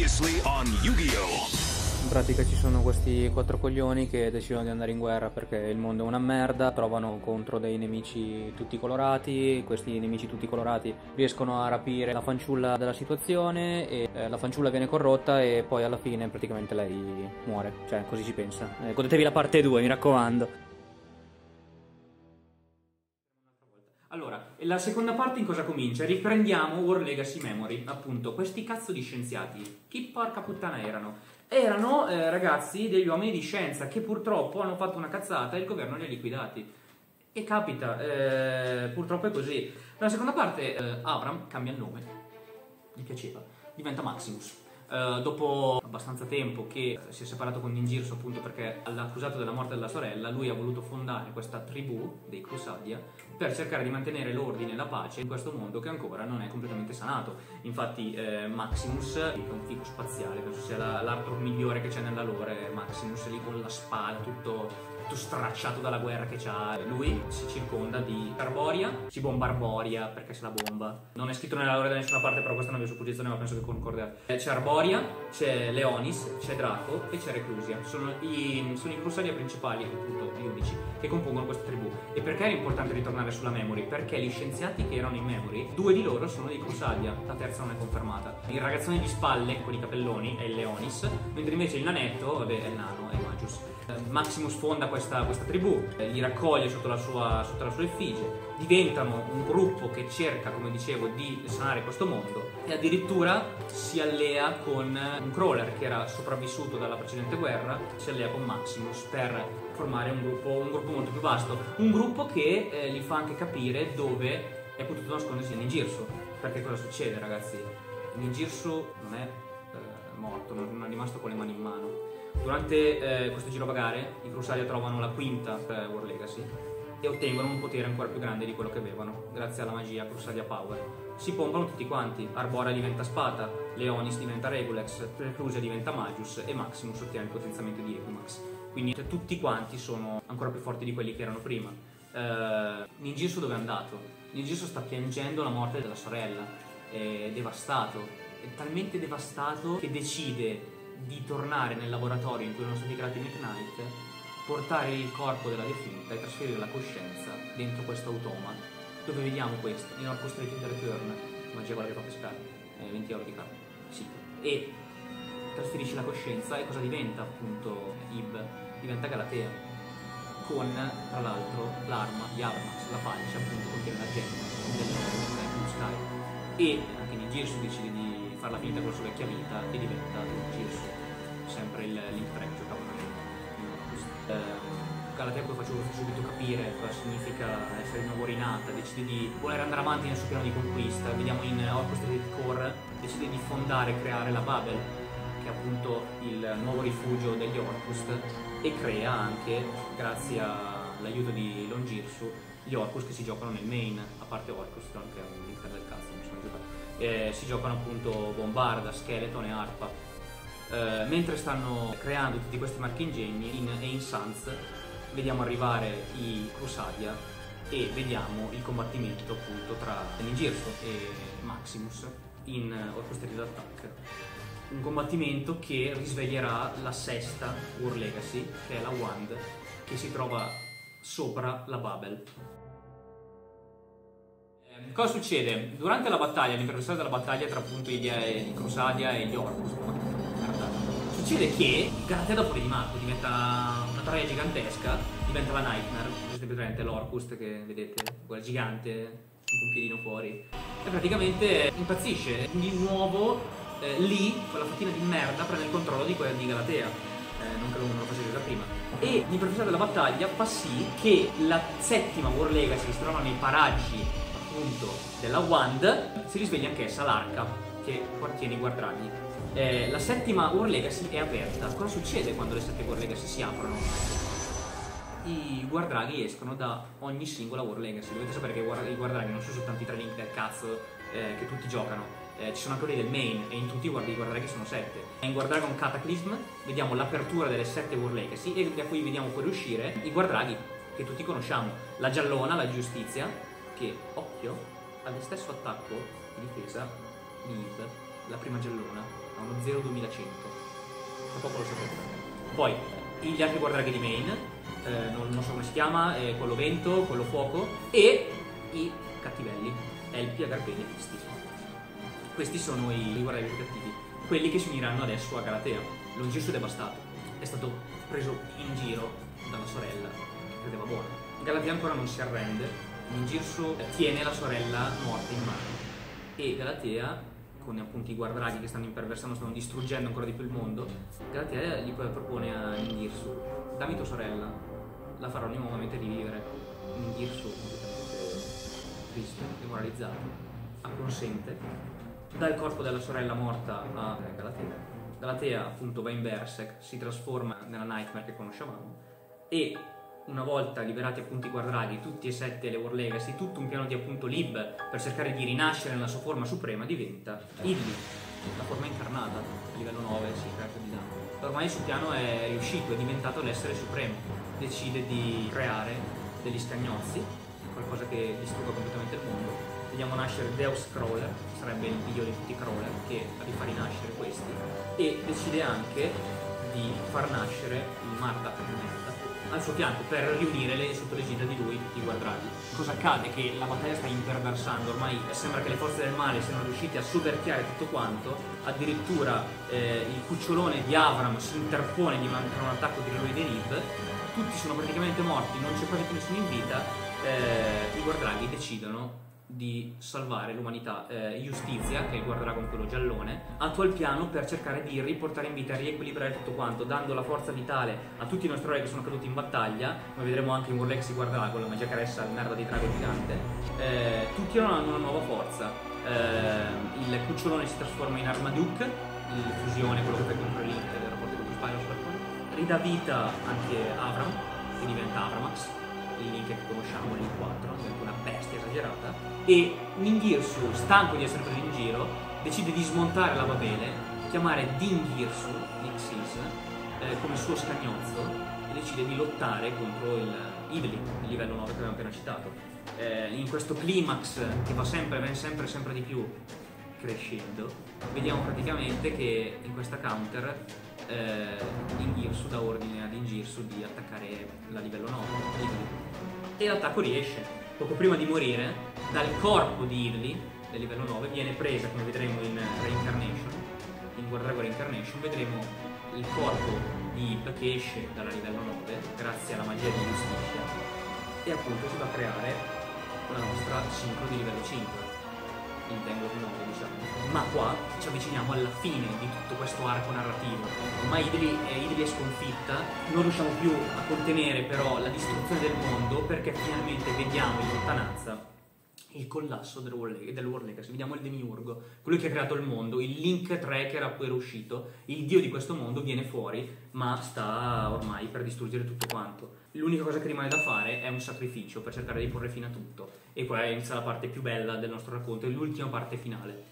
Previously on Yu-Gi-Oh! In pratica ci sono questi 4 coglioni che decidono di andare in guerra perché il mondo è una merda, trovano contro dei nemici tutti colorati, questi nemici tutti colorati riescono a rapire la fanciulla della situazione e la fanciulla viene corrotta e poi alla fine praticamente lei muore, cioè così si pensa. Godetevi la parte 2, mi raccomando. Allora, la seconda parte in cosa comincia? Riprendiamo World Legacy Memory, appunto, questi cazzo di scienziati. Chi porca puttana erano? Erano ragazzi degli uomini di scienza che purtroppo hanno fatto una cazzata e il governo li ha liquidati. E capita, purtroppo è così. Nella seconda parte Abram cambia il nome, mi piaceva, diventa Maximus. Dopo abbastanza tempo che si è separato con Ninjirsu, appunto perché l'accusato della morte della sorella, lui ha voluto fondare questa tribù dei Crusadia per cercare di mantenere l'ordine e la pace in questo mondo che ancora non è completamente sanato. Infatti Maximus è un figo spaziale, penso sia l'Arthur migliore che c'è nella lore. Maximus lì con la spada tutto stracciato dalla guerra che c'ha. Lui si circonda di Arboria, si bomba Arboria perché se la bomba. Non è scritto nella lore da nessuna parte, però questa è una mia supposizione, ma penso che concordiate. C'è Arboria, c'è Leonis, c'è Draco e c'è Reclusia. Sono i Crusadia principali, appunto gli unici, che compongono questa tribù. E perché è importante ritornare sulla Memory? Perché gli scienziati che erano in Memory, 2 di loro sono dei Crusadia, la terza non è confermata. Il ragazzone di spalle, con i capelloni, è il Leonis, mentre invece il nanetto, vabbè, è il nano, è il Magus. Maximus fonda questa tribù, li raccoglie sotto la sua effigie, diventano un gruppo che cerca, come dicevo, di sanare questo mondo e addirittura si allea con un crawler che era sopravvissuto dalla precedente guerra, si allea con Maximus per formare un gruppo molto più vasto, un gruppo che gli fa anche capire dove è potuto nascondersi Ninjirsu, perché cosa succede, ragazzi? Ninjirsu non è morto, non è rimasto con le mani in mano. Durante questo girovagare i Crusadia trovano la quinta World Legacy e ottengono un potere ancora più grande di quello che avevano, grazie alla magia Crusadia Power. Si pompano tutti quanti, Arbora diventa Spada, Leonis diventa Regulex, Reclusia diventa Magus e Maximus ottiene il potenziamento di Equimax. Quindi tutti quanti sono ancora più forti di quelli che erano prima. Ninjirsu dove è andato? Ninjirsu sta piangendo la morte della sorella, è devastato, è talmente devastato che decide di tornare nel laboratorio in cui erano stati creati i Mekk-Knight, portare il corpo della defunta e trasferire la coscienza dentro questo automa, dove vediamo questo, in Orchestrated Return, magia quella che fa pescare, 20 euro di carta, sì, e trasferisce la coscienza e cosa diventa appunto Ib? Diventa Galatea, con tra l'altro l'arma di Armax, la falce appunto contiene la gemma del Blue Sky, e anche Ninjirsu decide di farla finita con la sua vecchia vita e diventa Ninjirsu, sempre il Link 3 giocavano Galatea. Poi faccio subito capire cosa significa essere di nuovo rinata, decide di voler andare avanti nel suo piano di conquista. Vediamo in Orchestrated Core decide di fondare e creare la Babel, che è appunto il nuovo rifugio degli Orcust, e crea anche, grazie all'aiuto di Longirsu, gli Orcus che si giocano nel main, a parte Orcust, che è un link del cazzo, non so giocare. Si giocano appunto Bombarda, Skeleton e Arpa. Mentre stanno creando tutti questi marchi ingegni in Sans vediamo arrivare i Crusadia e vediamo il combattimento appunto tra Ninjirsu e Maximus in Orchestrated Attack, un combattimento che risveglierà la sesta World Legacy, che è la Wand, che si trova sopra la Babel. Cosa succede? Durante la battaglia, l'impressione della battaglia tra appunto i Crusadia e gli Orcus, succede che Galatea dopo di matto diventa una tragedia gigantesca, diventa la Nightmare, per esempio presente l'Orcust che vedete, quella gigante con un piedino fuori, e praticamente impazzisce. Di nuovo lì, quella fatina di merda prende il controllo di Galatea, non che non lo facesse già prima, e l'impressione della battaglia fa sì che la settima World Legacy, che si trova nei paraggi appunto della Wand, si risveglia anch'essa l'Arca che contiene i Guardraghi. La settima World Legacy è aperta. Cosa succede quando le 7 World Legacy si aprono? I Guardraghi escono da ogni singola World Legacy. Dovete sapere che i Guardraghi non sono soltanto i 3 link del cazzo che tutti giocano, ci sono anche quelli del main, e in tutti i Guardraghi sono 7. In Guardragon Cataclysm vediamo l'apertura delle 7 World Legacy e da cui vediamo fuoriuscire i Guardraghi che tutti conosciamo. La giallona, la giustizia, che, occhio, ha lo stesso attacco di difesa di Ib, la prima giallona, ha uno 02100, tra poco lo saprete. Poi gli altri guardraghi di main, non so come si chiama, quello vento, quello fuoco, e i cattivelli, Elpi, Agarpeni e Fisti. Questi sono i guardraghi più cattivi, quelli che si uniranno adesso a Galatea. Longirsu è devastato, è stato preso in giro dalla sorella, che credeva buona. Galatea ancora non si arrende, Longirsu tiene la sorella morta in mano, e Galatea, con appunto i guardraghi che stanno imperversando, stanno distruggendo ancora di più il mondo, Galatea gli propone a Ningirsu: dammi tua sorella, la farò nuovamente rivivere. Ningirsu, completamente triste, demoralizzato, acconsente, dà il corpo della sorella morta a Galatea. Galatea appunto va in Berserk, si trasforma nella Nightmare che conoscevamo, e una volta liberati appunto i guardraghi, tutti e 7 le War Legacy, tutto un piano di appunto Lib per cercare di rinascere nella sua forma suprema, diventa Idli, la forma incarnata, a livello 9, si carica di danno. Ormai il suo piano è riuscito, è diventato l'essere supremo, decide di creare degli scagnozzi, qualcosa che distrugga completamente il mondo. Vediamo nascere Deus Crawler, sarebbe il figlio di tutti i crawler, che rifà rinascere questi, e decide anche di far nascere il Mardak al suo fianco per riunire sotto l'egida di lui tutti i guardraghi. Cosa accade? Che la battaglia sta imperversando, ormai sembra che le forze del male siano riuscite a soverchiare tutto quanto, addirittura il cucciolone di Avram si interpone di mancare un attacco di Reloid e Nib, tutti sono praticamente morti, non c'è quasi più nessuno in vita, i guardraghi decidono di salvare l'umanità. Justizia, che è il guardragon quello giallone, attua il piano per cercare di riportare in vita, riequilibrare tutto quanto, dando la forza vitale a tutti i nostri eroi che sono caduti in battaglia. Come vedremo anche in War Legacy Guardragon, la magia caressa, il merda di drago gigante, tutti hanno una nuova forza. Il cucciolone si trasforma in Armaduke, il fusione, quello che fai contro il rapporto contro Spyro, ridà vita anche Avram, che diventa Avramax, il Link che conosciamo, il 4, diventa una bestia esagerata, e Ningirsu, stanco di essere preso in giro, decide di smontare la Babele, chiamare Dingirsu, Nixis, come suo scagnozzo, e decide di lottare contro il Idli, il livello 9 che abbiamo appena citato. In questo climax che va sempre di più crescendo, vediamo praticamente che in questa counter Ningirsu dà ordine ad Ningirsu di attaccare la livello 9 e l'attacco riesce. Poco prima di morire, dal corpo di Idli del livello 9 viene presa, come vedremo in Reincarnation, in Guardragon Reincarnation, vedremo il corpo di Ib che esce dalla livello 9 grazie alla magia di Justicia, e appunto si va a creare la nostra sincro di livello 5, il Tangle 9, diciamo. Ma qua ci avviciniamo alla fine di tutto questo arco narrativo. Ormai Idli è sconfitta, non riusciamo più a contenere però la distruzione del mondo, perché finalmente vediamo in lontananza il collasso del War Legacy, vediamo il Demiurgo, quello che ha creato il mondo, il Link 3 che era poi uscito, il dio di questo mondo viene fuori, ma sta ormai per distruggere tutto quanto. L'unica cosa che rimane da fare è un sacrificio per cercare di porre fine a tutto, e poi inizia la parte più bella del nostro racconto, è l'ultima parte finale.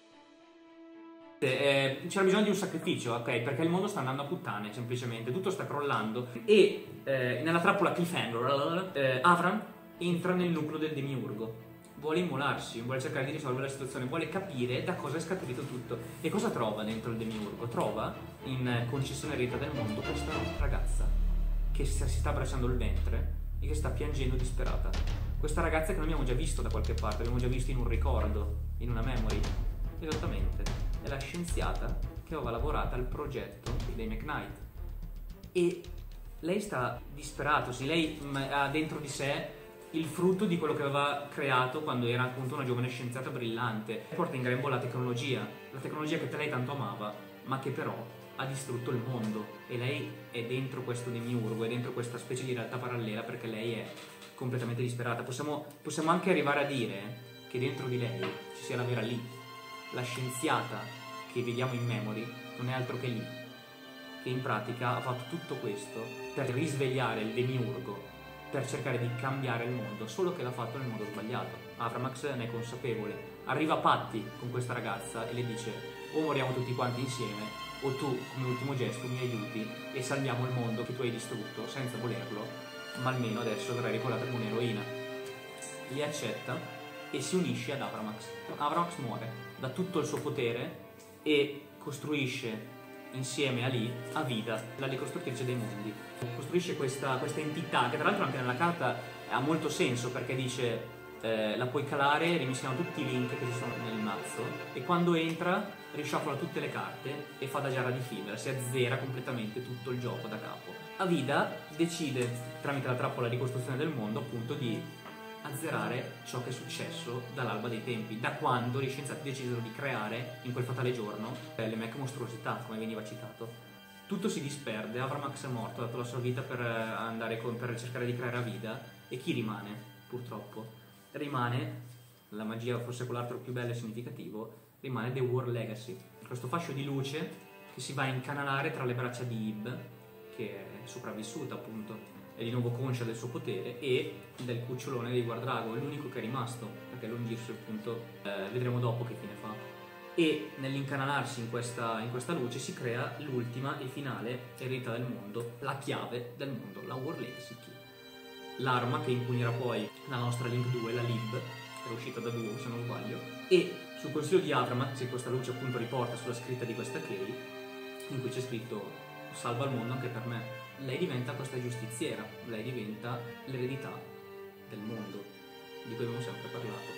C'era bisogno di un sacrificio, ok? Perché il mondo sta andando a puttane, semplicemente, tutto sta crollando, e nella trappola cliffhanger Avram entra nel nucleo del Demiurgo, vuole immolarsi, vuole cercare di risolvere la situazione, vuole capire da cosa è scaturito tutto. E cosa trova dentro il Demiurgo? Trova in concessioneria del mondo questa ragazza che si sta abbracciando il ventre e che sta piangendo disperata. Questa ragazza che noi abbiamo già visto da qualche parte, abbiamo già visto in un ricordo, in una memory. Esattamente, è la scienziata che aveva lavorato al progetto dei McKnight, e lei sta disperata, lei ha dentro di sé il frutto di quello che aveva creato quando era appunto una giovane scienziata brillante. Porta in grembo la tecnologia che lei tanto amava, ma che però ha distrutto il mondo, e lei è dentro questo Demiurgo, è dentro questa specie di realtà parallela, perché lei è completamente disperata. Possiamo anche arrivare a dire che dentro di lei ci sia la vera Lee, la scienziata che vediamo in memory non è altro che Lee, che in pratica ha fatto tutto questo per risvegliare il Demiurgo, per cercare di cambiare il mondo, solo che l'ha fatto nel modo sbagliato. Avramax ne è consapevole, arriva a patti con questa ragazza e le dice: o moriamo tutti quanti insieme, o tu come ultimo gesto mi aiuti e salviamo il mondo che tu hai distrutto senza volerlo, ma almeno adesso verrai ricordata come un'eroina. Li accetta e si unisce ad Avramax. Avramax muore, dà tutto il suo potere, e costruisce insieme a Vida, la ricostruttrice dei mondi. Costruisce questa entità che tra l'altro anche nella carta ha molto senso, perché dice la puoi calare, rimissiamo tutti i link che ci sono nel mazzo, e quando entra risciaffola tutte le carte e fa da giara di fibra, si azzera completamente tutto il gioco da capo. Avida decide, tramite la trappola di costruzione del mondo, appunto di azzerare ciò che è successo dall'alba dei tempi, da quando gli scienziati decisero di creare in quel fatale giorno le mech mostruosità, come veniva citato. Tutto si disperde, Avramax è morto, ha dato la sua vita per cercare di creare Avida, e chi rimane, purtroppo? Rimane, la magia forse quell'altro più bello e significativo, rimane The War Legacy, questo fascio di luce che si va a incanalare tra le braccia di Ib, che è sopravvissuta appunto, è di nuovo conscia del suo potere, e del cucciolone di Guardrago, è l'unico che è rimasto, perché Longirsu appunto vedremo dopo che fine fa. E nell'incanalarsi in questa luce si crea l'ultima e finale eredità del mondo, la chiave del mondo, la War Legacy Key. L'arma che impugnerà poi la nostra Link 2, la Lib, che è uscita da Duo se non sbaglio, e sul consiglio di Avramax questa luce appunto riporta sulla scritta di questa key, in cui c'è scritto salva il mondo anche per me. Lei diventa questa giustiziera, lei diventa l'eredità del mondo, di cui abbiamo sempre parlato.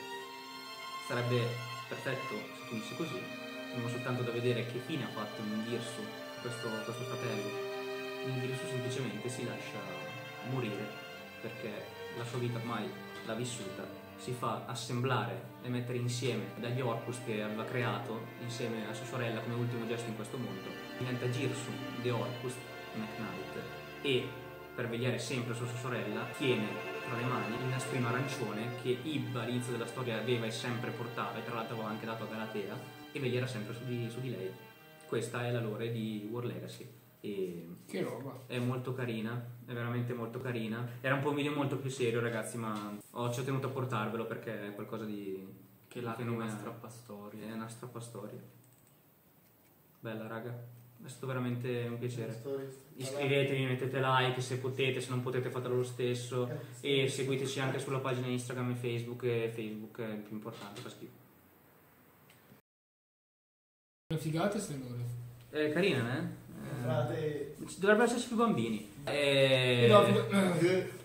Sarebbe perfetto se finisse così, non soltanto da vedere che fine ha fatto Ningirsu, questo fratello. Ningirsu semplicemente si lascia morire, perché la sua vita ormai l'ha vissuta, si fa assemblare e mettere insieme dagli Orcus che aveva creato insieme a sua sorella come ultimo gesto in questo mondo. Diventa Girsu, The Orcus, Mech Knight, e per vegliare sempre su sua sorella tiene tra le mani il nastrino arancione che Ib all'inizio della storia aveva e sempre portava, e tra l'altro aveva anche dato a Galatea, e veglierà sempre su di lei. Questa è la lore di War Legacy. E che roba, è molto carina, è veramente molto carina. Era un po' un video molto più serio, ragazzi, ma ci ho tenuto a portarvelo perché è qualcosa di che la una strappastoria. È una strappastoria. Bella, raga, è stato veramente un piacere. Iscrivetevi, mettete like se potete, se non potete fatelo lo stesso, e seguiteci anche sulla pagina Instagram e Facebook è il più importante, fa schifo. Una figata sta lore. Carina, Frate. Dovrebbero esserci più bambini. No,